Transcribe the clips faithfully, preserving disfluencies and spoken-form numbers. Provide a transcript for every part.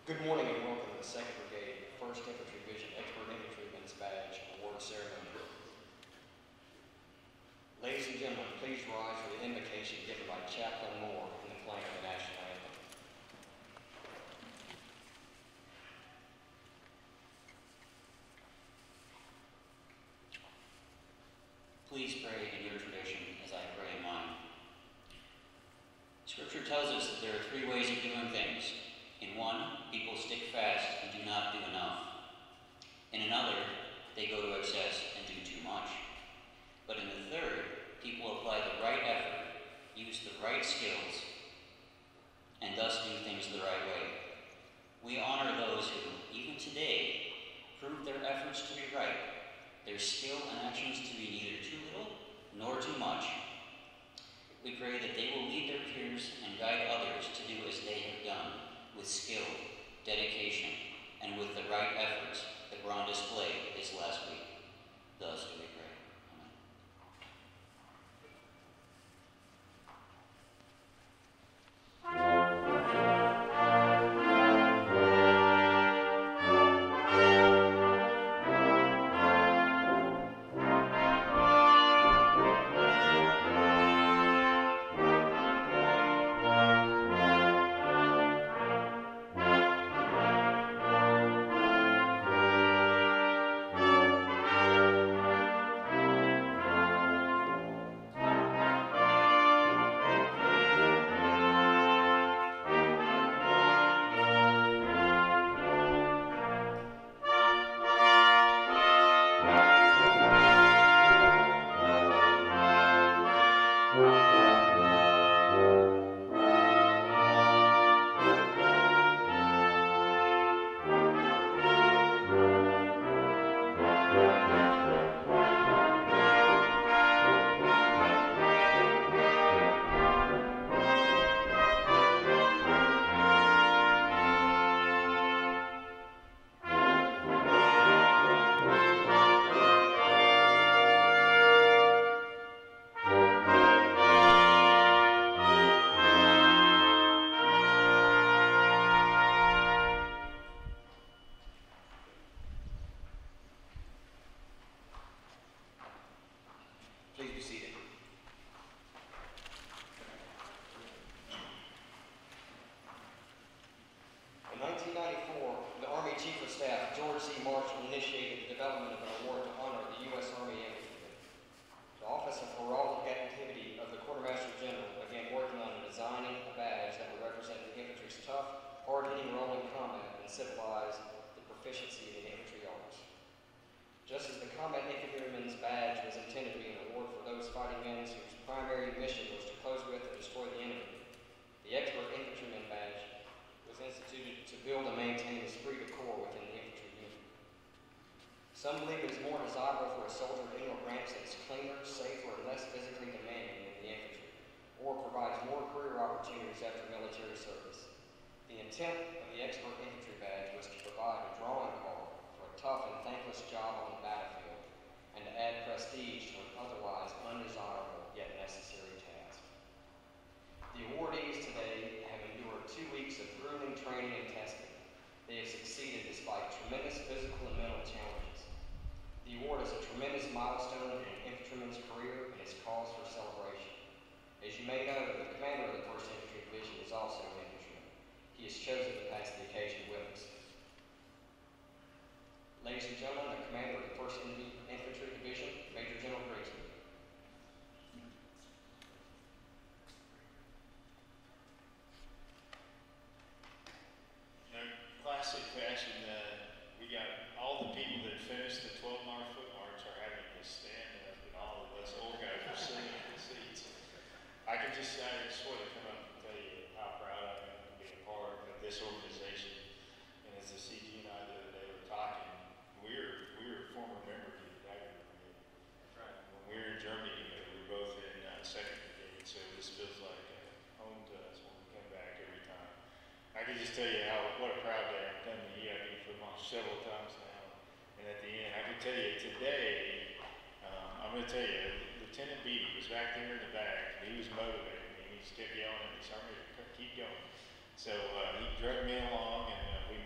Good morning and welcome to the second Brigade, first Infantry Division Expert Infantryman's Badge Award Ceremony. Ladies and gentlemen, please rise for the invocation given by Chaplain Moore in the playing of the National Anthem. Please pray in your tradition as I pray in mine. Scripture tells us that there are three ways of doing things. In one, people stick fast and do not do enough. In another, they go to excess and do too much. But in the third, people apply the right effort, use the right skills, and thus do things the right way. We honor those who, even today, prove their efforts to be right, their skill and actions to be neither too little nor too much. We pray that they will lead their peers and guide others to do as they have done, with skill, dedication, and with the right efforts that were on display this last week. Thus do we pray. Amen. Please be seated. In nineteen ninety-four, the Army Chief of Staff, George C. Marshall, initiated the development of an award to honor the U S Army Infantry. The Office of Heraldic Activity of the Quartermaster General began working on designing a badge that would represent the infantry's tough, hard-hitting role in combat and symbolize the proficiency in the infantry arts. Just as the Combat Infantryman's Badge was intended to be an award for those fighting men whose primary mission was to close with and destroy the enemy, the Expert Infantryman Badge was instituted to build and maintain the esprit de corps within the infantry unit. Some believe it is more desirable for a soldier to enter ranks that is cleaner, safer, and less physically demanding than the infantry, or provides more career opportunities after military service. The intent of the Expert Infantry Badge was to provide a drawing card for a tough and thankless job on the battlefield, and to add prestige to an otherwise undesirable yet necessary task. The awardees today have endured two weeks of grueling training and testing. They have succeeded despite tremendous physical and mental challenges. The award is a tremendous milestone in an infantryman's career and is cause for celebration. As you may know, the commander of the first Infantry Division is also an infantryman. He has chosen to pass the occasion with us. Ladies and gentlemen, the commander of the first Infantry Division, Major General Brigade. In classic fashion, uh, we got all the people that finished the twelve mile foot march are having to stand up, and all of us old guys are sitting in the seats. I can just, I just want to come up and tell you how proud I am to be a part of this organization. And as the C G and I the other day were talking, we're we're former members of the Brigade. That's right. When we were in Germany, uh, we were both in uh, second Brigade, so this feels like uh, home to us when we come back every time. I can just tell you how what a proud day. I've done the E I B football several times now, and at the end, I can tell you today. Um, I'm going to tell you, Lieutenant Beatty was back there in the back. He was motivated, and he just kept yelling at me, "Sorry, keep going." So uh, he dragged me along, and uh, we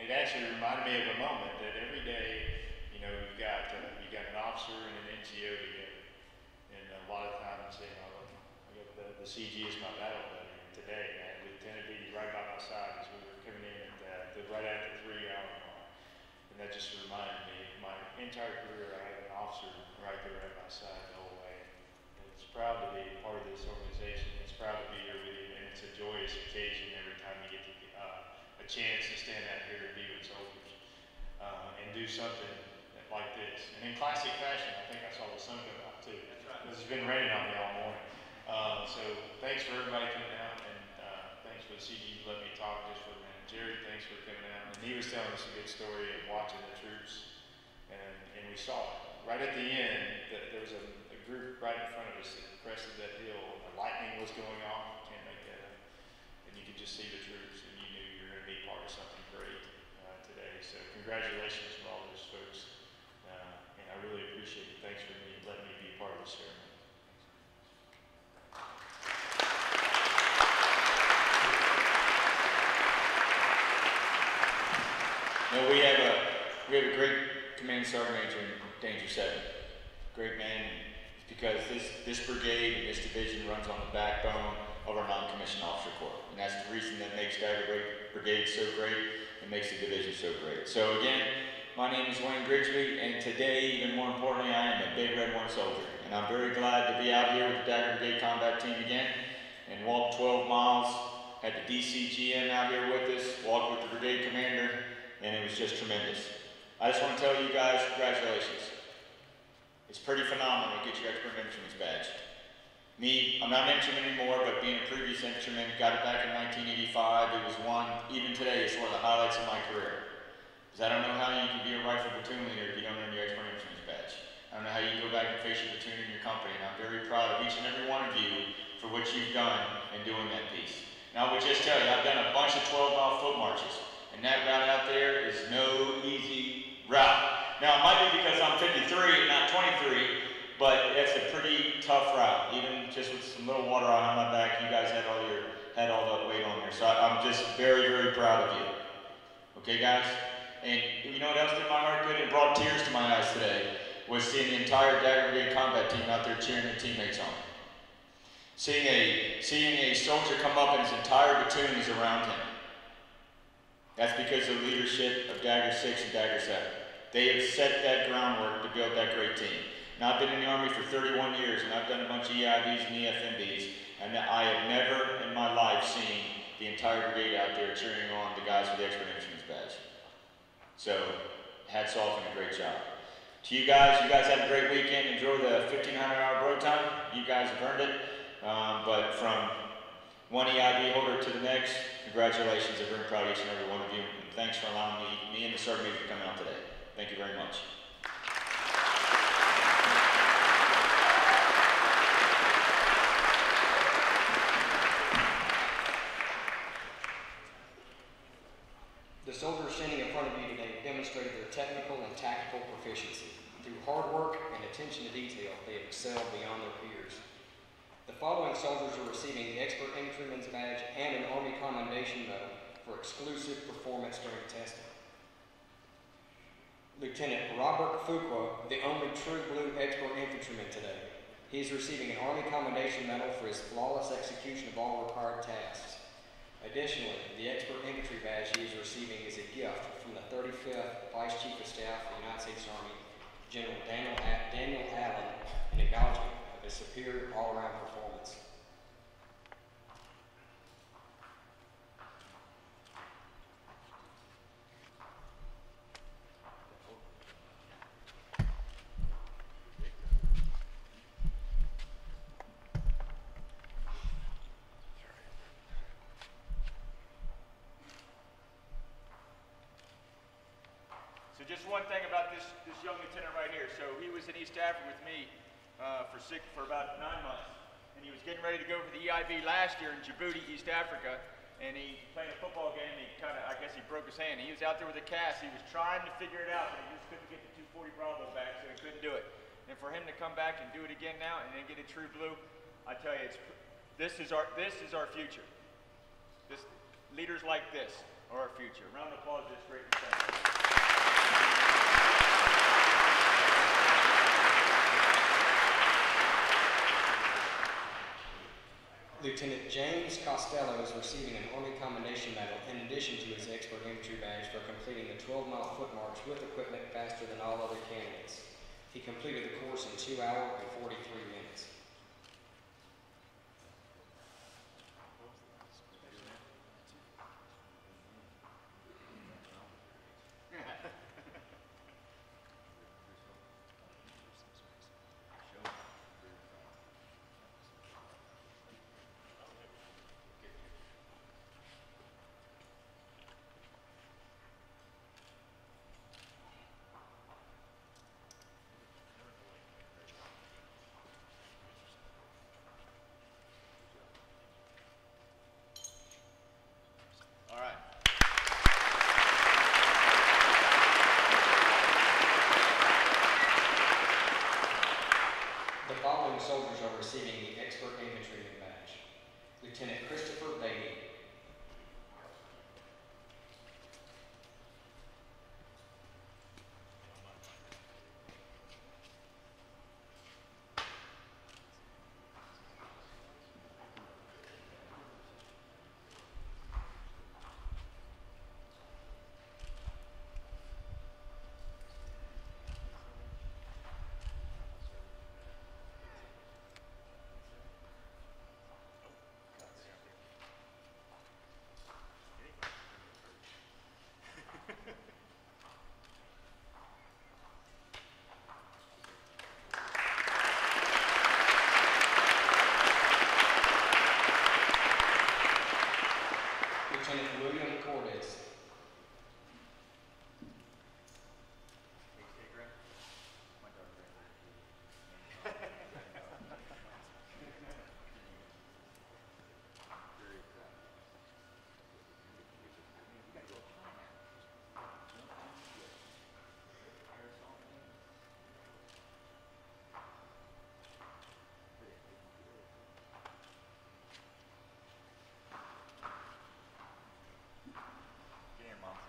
it actually reminded me of a moment that every day, you know, you've got, uh, you got an officer and an N C O together. And a lot of times, you know, I got the, the C G is my battle buddy. Today, I had Lieutenant D right by my side as we were coming in at the, the right after the three hour mark. And that just reminded me, my entire career, I had an officer right there at my side the whole way. And it's proud to be part of this organization. It's proud to be here with you, and it's a joyous occasion every time you get to, uh, a chance to stand out here and be with soldiers uh, and do something like this. And in classic fashion, I think I saw the sun come out too. That's right. Because it's been raining on me all morning. Uh, so thanks for everybody coming out, and uh, thanks for the C G to let me talk just for a minute. Jerry, thanks for coming out. And he was telling us a good story of watching the troops, and, and we saw it. Right at the end, that there was a, a group right in front of us that crested that hill, and the lightning was going off. Can't make that up. And you could just see the troops, and you knew you were going to be part of something great uh, today. So congratulations to all those folks, uh, and I really appreciate it. Thanks for me letting me be part of the ceremony. No, we have a we have a great command sergeant major in Danger Seven. Great man, because this this brigade and this division runs on the backbone of our non-commissioned officer corps, and that's the reason that makes Dagger Brigade so great and makes the division so great. So again, my name is Wayne Grigsby, and today, even more importantly, I am a Big Red One soldier, and I'm very glad to be out here with the Dagger Brigade combat team again and walk twelve miles. Had the D C G M out here with us, walked with the brigade commander, and it was just tremendous. I just want to tell you guys, congratulations. It's pretty phenomenal to get your expert infantryman's badge. Me, I'm not an infantryman anymore, but being a previous infantryman, got it back in nineteen eighty-five. It was one, even today, it's one of the highlights of my career. Because I don't know how you can be a rifle platoon leader if you don't earn your expert infantryman's badge. I don't know how you can go back and face your platoon in your company, and I'm very proud of each and every one of you for what you've done in doing that piece. Now, I would just tell you, I've done a bunch of twelve mile foot marches. And that route out there is no easy route. Now, it might be because I'm fifty-three and not twenty-three, but it's a pretty tough route. Even just with some little water on my back, you guys had all your had all that weight on there. So I, I'm just very, very proud of you. Okay, guys? And you know what else did my heart good and brought tears to my eyes today? Was seeing the entire Dagger Brigade combat team out there cheering their teammates on. Seeing a, seeing a soldier come up and his entire platoon is around him. That's because of the leadership of Dagger six and Dagger seven. They have set that groundwork to build that great team. Now, I've been in the Army for thirty-one years, and I've done a bunch of E I Bs and E F M Bs, and I have never in my life seen the entire brigade out there cheering on the guys with the expert infantryman's badge. So, hats off and a great job. To you guys, you guys had a great weekend. Enjoy the fifteen hundred hour bro time. You guys have earned it. Um, but from one E I B holder to the next, congratulations. I'm very proud of each and every one of you. And thanks for allowing me, me and the sergeant major to come out today. Thank you very much. The soldiers standing in front of you today demonstrated their technical and tactical proficiency. Through hard work and attention to detail, they have excelled beyond their peers. The following soldiers are receiving the Expert Infantryman's Badge and an Army Commendation Medal for exclusive performance during testing. Lieutenant Robert Fuqua, the only true blue Expert Infantryman today. He is receiving an Army Commendation Medal for his flawless execution of all required tasks. Additionally, the Expert Infantry Badge he is receiving is a gift from the thirty-fifth Vice Chief of Staff of the United States Army, General Daniel, A Daniel Allen, in acknowledgement of his superior all-around performance. So just one thing about this, this young lieutenant right here. So he was in East Africa with me uh, for six, for about nine months. And he was getting ready to go for the E I B last year in Djibouti, East Africa. And he played a football game, and he kind of, I guess he broke his hand. He was out there with a cast. He was trying to figure it out, but he just couldn't get the two forty Bravo back, so he couldn't do it. And for him to come back and do it again now and then get a true blue, I tell you, it's, this is our, this is our future. This, leaders like this. are our future. A round of applause to this great lieutenant. Lieutenant James Costello is receiving an Army Commendation Medal in addition to his Expert Infantry badge for completing the twelve mile foot march with equipment faster than all other candidates. He completed the course in two hours and forty-three minutes. All right. The following soldiers are receiving the Expert Infantryman badge. Lieutenant Christopher Beatty. Lieutenant William Cordes. Get here, Mom.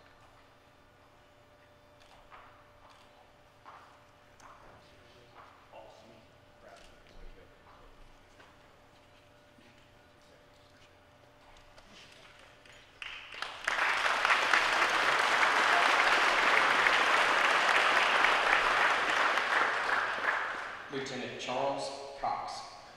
Lieutenant Charles Cox.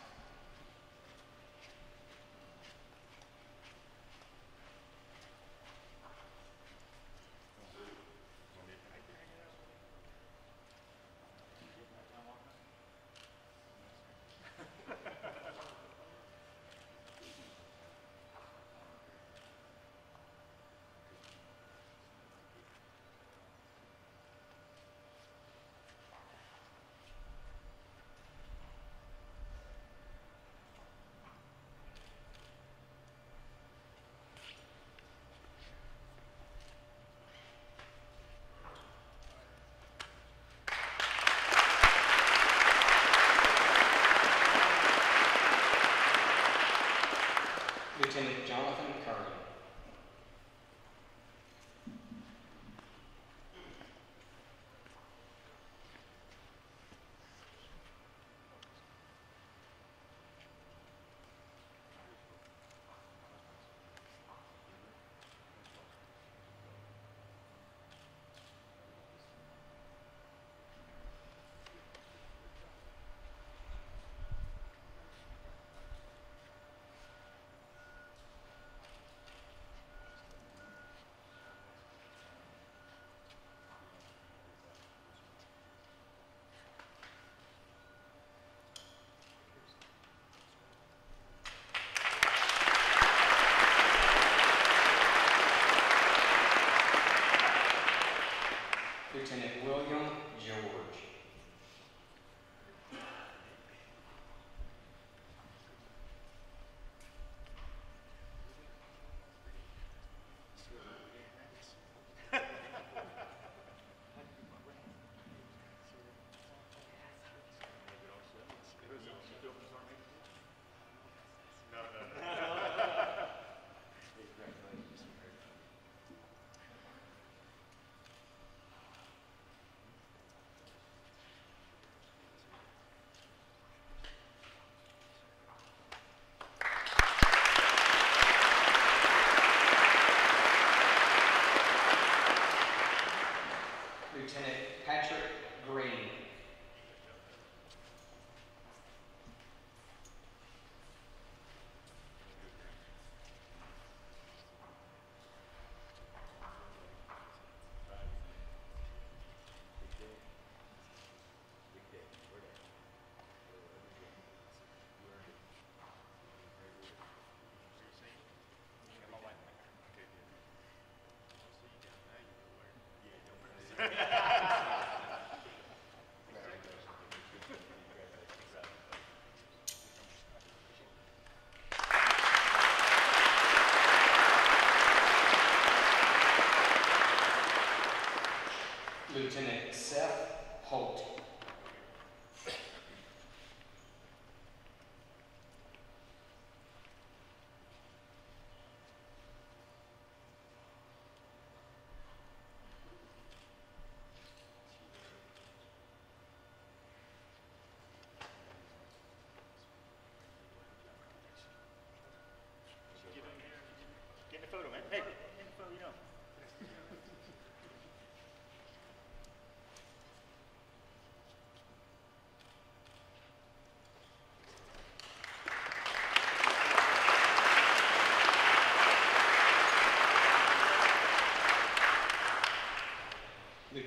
Lieutenant Jonathan Curran.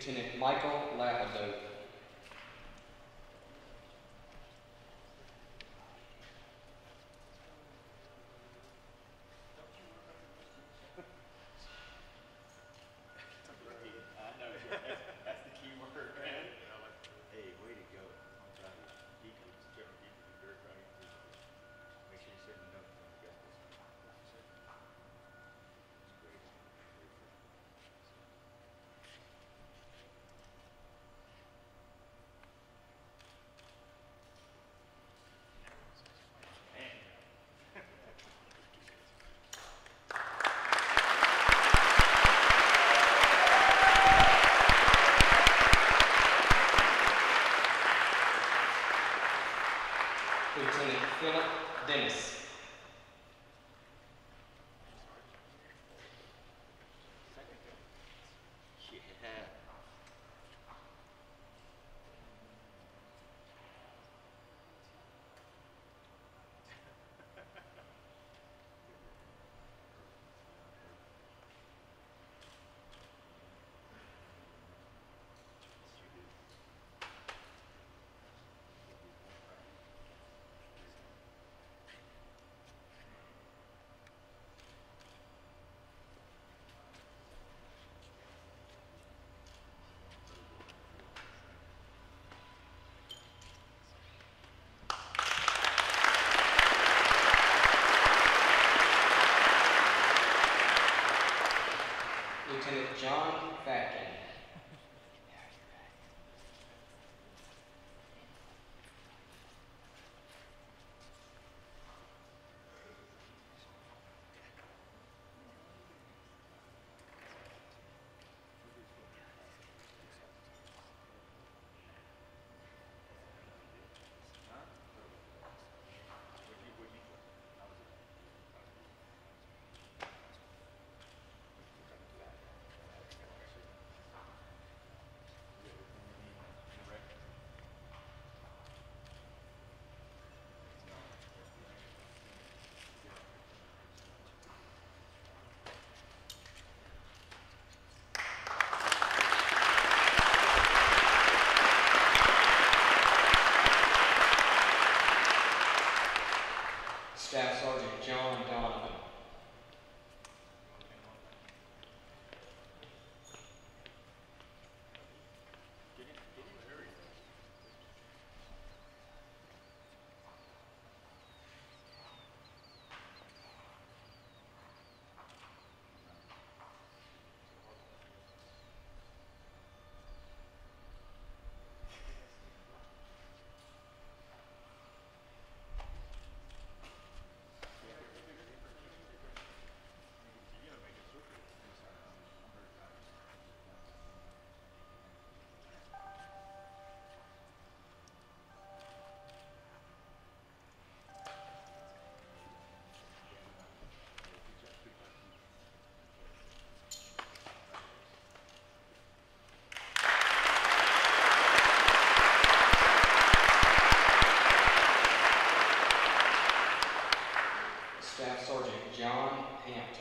Lieutenant Michael Lapidote. I know, that's, that's the key word, man. Hey, way to go. I'm telling you. Deacon, Deacon, Deacon, Dirk, right? Make sure you send a note when you got this. It's great. Lieutenant Philip Dennis. Yeah. Lieutenant John Fatkin. Staff Sergeant John Donovan. Staff Sergeant John Hampton.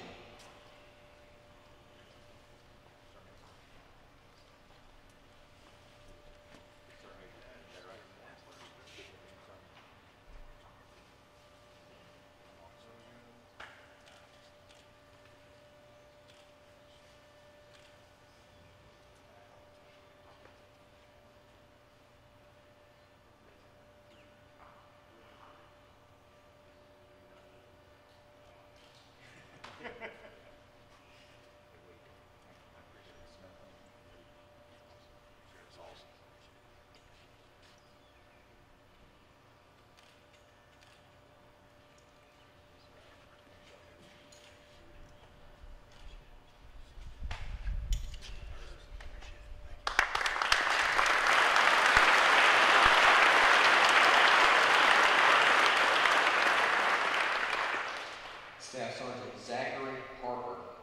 Staff Sergeant Zachary Harper.